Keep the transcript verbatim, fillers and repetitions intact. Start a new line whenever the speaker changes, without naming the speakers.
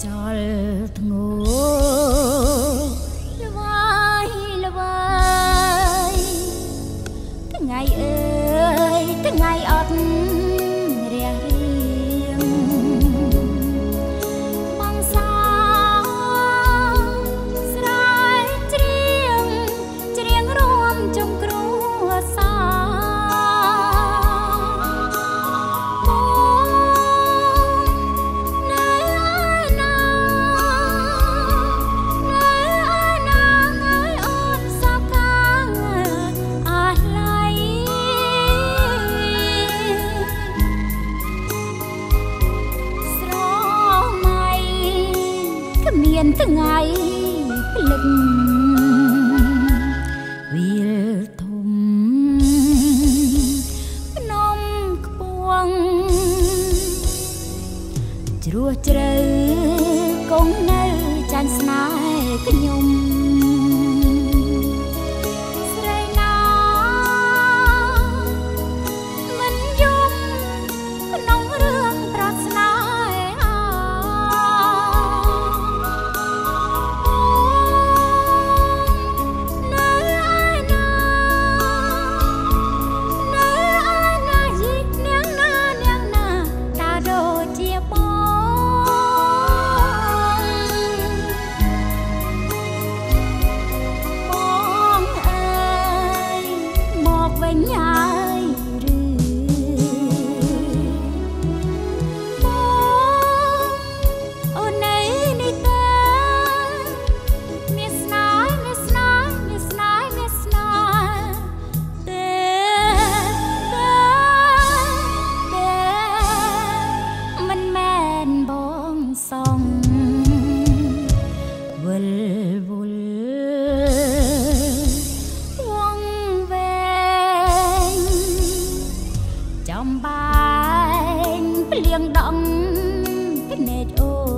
ចលធ្ងោល្វាយល្វាយថ្ងៃអើយថ្ងៃអត់រះរៀងបងសោស្រែច្រៀងច្រៀងរួមជុំគ្រួសារមានថ្ងៃភ្លឹកវាលធំភ្នំខ្ពស់ជ្រោះជ្រៅគង់នៅចាញ់ស្នេហ៍ខ្ញុំស្រីណាមិនយំក្នុងរឿងប្រាថ្នាញ៉ាយឬបងអូននេះនេះតើមានស្នេហ៍មានស្នេហ៍មានស្នេហ៍មានស្នេហ៍ទេទេទេមិនមែនបងសងវិលវល់ចំបែងភ្លៀងដងភ្នែកអូ